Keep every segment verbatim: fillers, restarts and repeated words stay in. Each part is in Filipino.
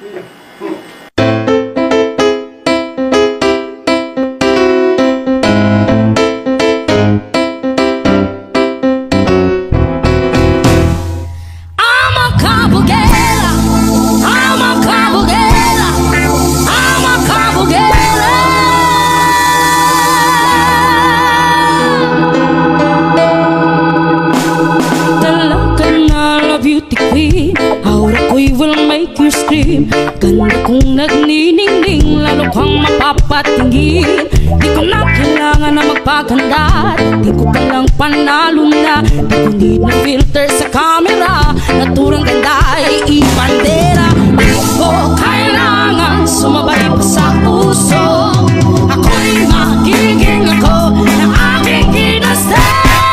Ganda kong nagniningning, lalo kang mapapatingin. Di ko na kailangan na magpaganda, di ko palang panalo na. Di ko need na filter sa camera, naturang ganda ay ibandera. Di ko kailangan sumabay pa sa puso, ako'y magiging ako na aking ginasta.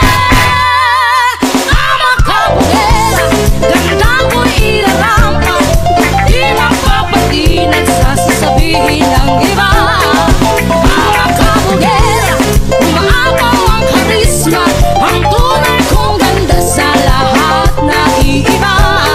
Ama kabugera, ganda ko'y ilarampa, di mapapati nagsasasabihin ng iba. Mga kabugera, umaapaw ang karisma, ang tunay kong ganda sa lahat na iiba.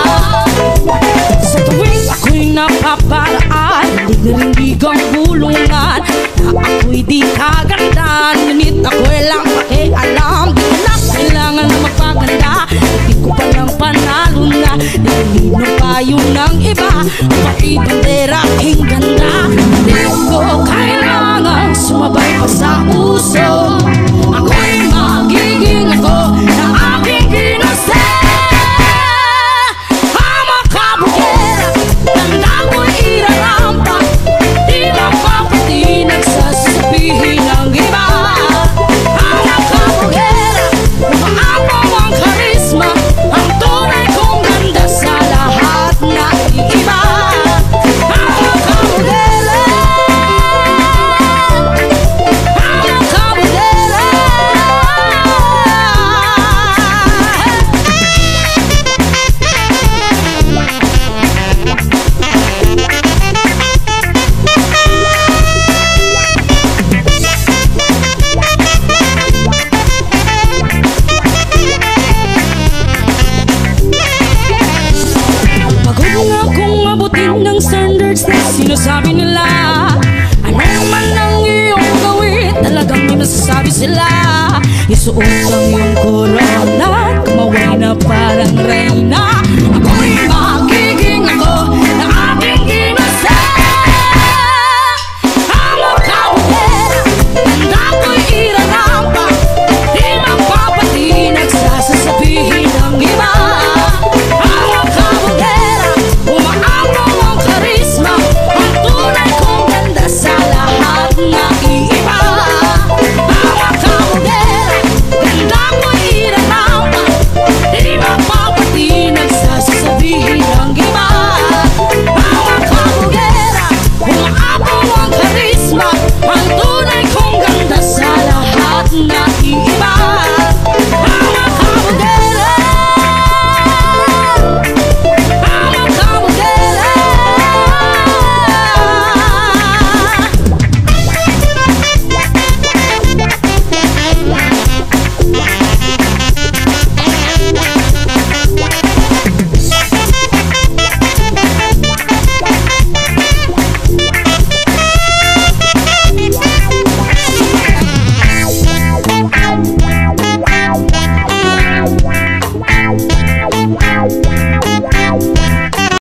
Sa tuwing ako'y napaparaan, dinig ang bulungan na ako'y di kaganda, ngunit ako'y lang pakialam. Di ko na kailangan na magpaganda, di ko palang panalo na. Di ko payo ng iba, maibandera aking ganda. Di ko kailangan sumabay pa sa uso, ako'y magiging ako na aking ginasa. Ama kabugera, ganda ko'y irarampa, di mapapati nagsasabihin ng iba. Ama kabugera, umaapaw ang karisma, ang tunay kong ganda sa lahat na iiba. Ama kabugera, ama kabugera. Pagod na akong abutin ng standards na sinasabi nila. Ano naman ang iyong gawin, talagang may masasabi sila. Isuot ang iyong corona, kumaway na parang reyna.